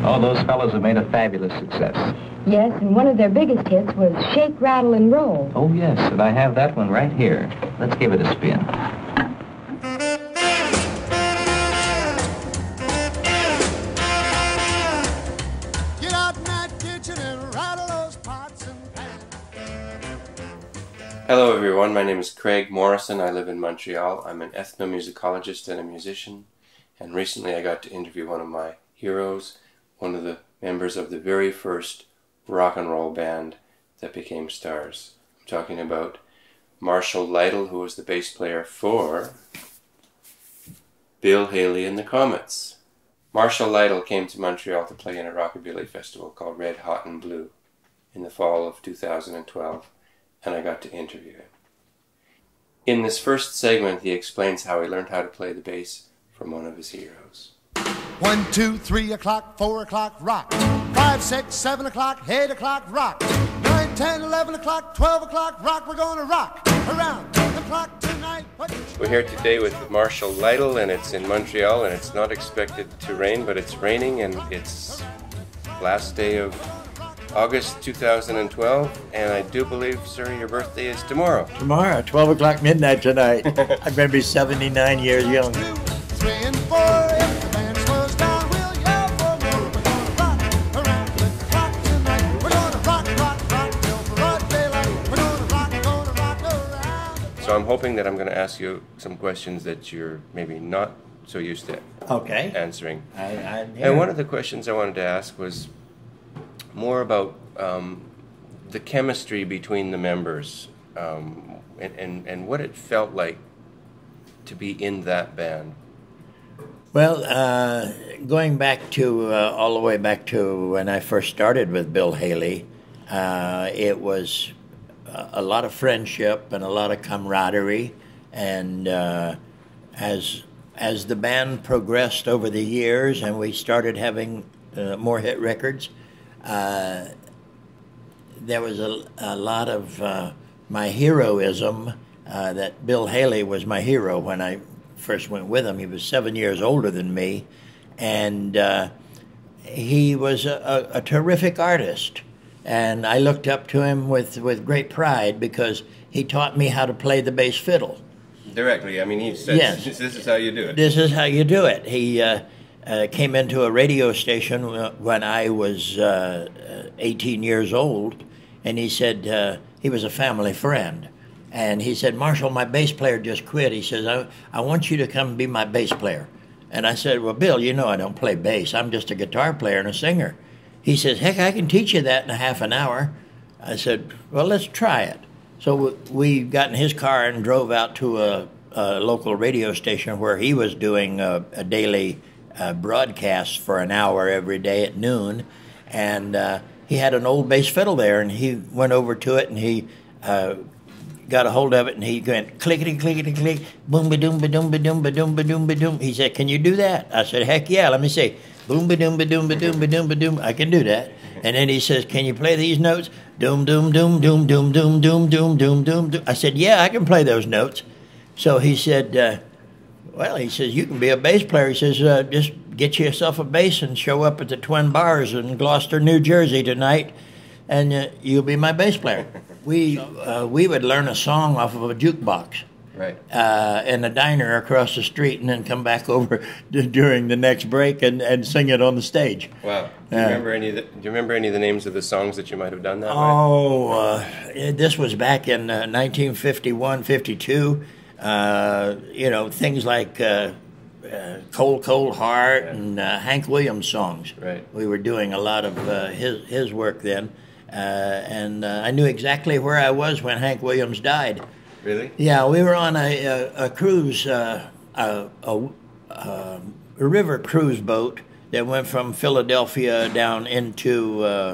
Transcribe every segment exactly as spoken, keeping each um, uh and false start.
Oh, those fellows have made a fabulous success. Yes, and one of their biggest hits was Shake, Rattle, and Roll. Oh, yes, and I have that one right here. Let's give it a spin. Get out in that kitchen and rattle those pots and pans. Hello everyone, my name is Craig Morrison. I live in Montreal. I'm an ethnomusicologist and a musician, and recently I got to interview one of my heroes, one of the members of the very first rock and roll band that became stars. I'm talking about Marshall Lytle, who was the bass player for Bill Haley and the Comets. Marshall Lytle came to Montreal to play in a rockabilly festival called Red Hot and Blue in the fall of two thousand twelve, and I got to interview him. In this first segment, he explains how he learned how to play the bass from one of his heroes. One, two, three o'clock, four o'clock, rock. Five, six, seven o'clock, eight o'clock, rock. Nine, ten, eleven o'clock, twelve o'clock, rock. We're gonna rock around the clock tonight. We're here today with Marshall Lytle, and it's in Montreal, and it's not expected to rain, but it's raining, and it's last day of August two thousand twelve, and I do believe, sir, your birthday is tomorrow. Tomorrow, twelve o'clock midnight tonight. I'm going to be seventy-nine years young. Two, three, and four. If the band slows down, we'll yell for more. We're gonna rock around the clock tonight. We're gonna rock, rock, rock till broad daylight. We're gonna rock, gonna rock around. So I'm hoping that I'm going to ask you some questions that you're maybe not so used to Okay. answering. I, I'm here. And one of the questions I wanted to ask was more about um, the chemistry between the members, um, and, and, and what it felt like to be in that band. Well, uh, going back to, uh, all the way back to when I first started with Bill Haley, uh, it was a, a lot of friendship and a lot of camaraderie. And uh, as, as the band progressed over the years and we started having uh, more hit records, uh, there was a, a lot of uh, my heroism, uh, that Bill Haley was my hero when I first went with him. He was seven years older than me, and uh, he was a, a, a terrific artist. And I looked up to him with, with great pride because he taught me how to play the bass fiddle. Directly, I mean, he said, Yes. this is how you do it. This is how you do it. He uh, uh, came into a radio station when I was uh, eighteen years old, and he said, uh, he was a family friend. And he said, Marshall, my bass player just quit. He says, I, I want you to come be my bass player. And I said, well, Bill, you know I don't play bass. I'm just a guitar player and a singer. He says, heck, I can teach you that in a half an hour. I said, well, let's try it. So we got in his car and drove out to a, a local radio station where he was doing a, a daily uh, broadcast for an hour every day at noon. And uh, he had an old bass fiddle there, and he went over to it, and he uh, got a hold of it, and he went clickety, clickety, click, boom, ba doom, ba doom, ba doom, ba doom, ba doom, ba doom. He said, can you do that? I said, heck yeah, let me see. Boom, ba doom, ba doom, ba doom, ba doom, ba doom. I can do that. And then he says, can you play these notes? Doom, doom, doom, doom, doom, doom, doom, doom, doom, doom, doom. I said, yeah, I can play those notes. So he said, uh, well, he says, you can be a bass player. He says, uh, just get yourself a bass and show up at the Twin Bars in Gloucester, New Jersey tonight, and uh, you'll be my bass player. We uh, we would learn a song off of a jukebox, Right. uh, in a diner across the street, and then come back over d- during the next break and, and sing it on the stage. Wow. Do you Uh, remember any of the, do you remember any of the names of the songs that you might have done that way? Oh, uh, this was back in uh, nineteen fifty-one, fifty-two. Uh, you know, things like uh, uh, Cold, Cold Heart Yeah. and uh, Hank Williams songs. Right. We were doing a lot of uh, his, his work then. Uh, and uh, I knew exactly where I was when Hank Williams died. Really? Yeah, we were on a, a, a cruise, uh, a, a, a river cruise boat that went from Philadelphia down into uh,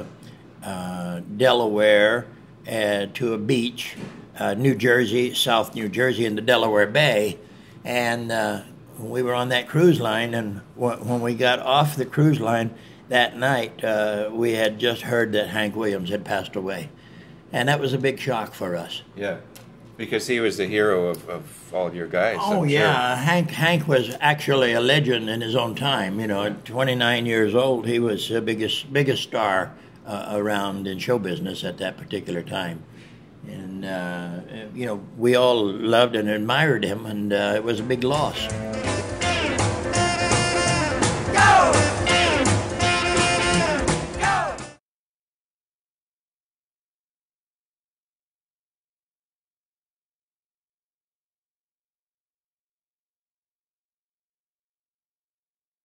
uh, Delaware uh, to a beach, uh, New Jersey, South New Jersey, in the Delaware Bay. And uh, we were on that cruise line, and w- when we got off the cruise line that night, uh, we had just heard that Hank Williams had passed away. And that was a big shock for us. Yeah. Because he was the hero of, of all your guys. Oh I'm yeah, Hank. Hank was actually a legend in his own time. You know, at twenty-nine years old, he was the biggest biggest star uh, around in show business at that particular time. And uh, you know, we all loved and admired him, and uh, it was a big loss.